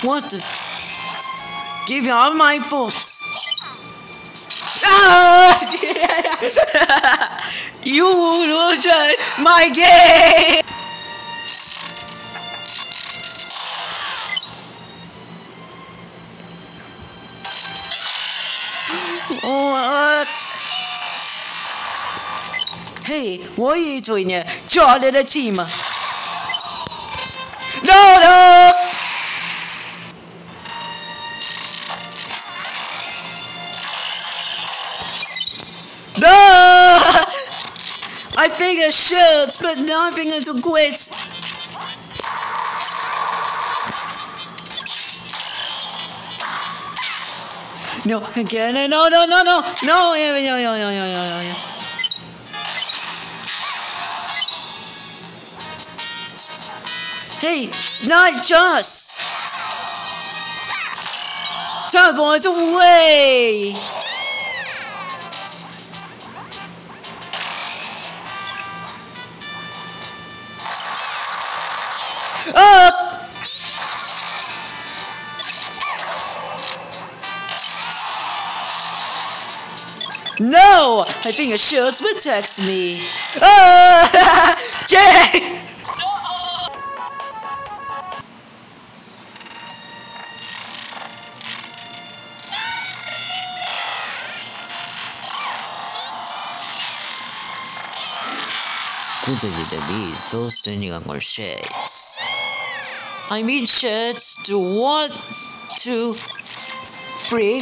What the? Give you all my faults. Ah! You will judge my game. What? Hey, what are you doing here? Join the team. No! No! I think it should, but nothing to quit. No, again, no. Hey, not just. Teleport away. No! I think a shield protects me. Jay! Good WWE, those standing on our shades. I mean sheds to 1, 2, 3.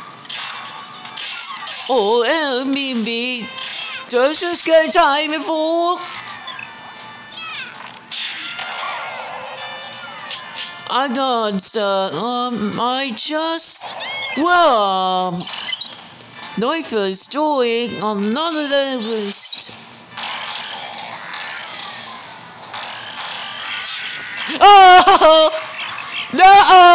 Oh, me. This is good time before. I don't start. I just. Well. Knife is doing another list. Oh! No!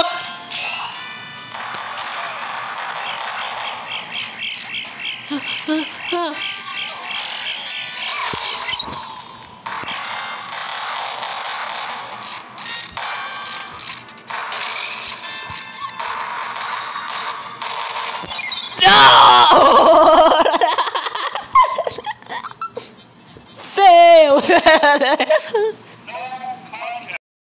No! Fail!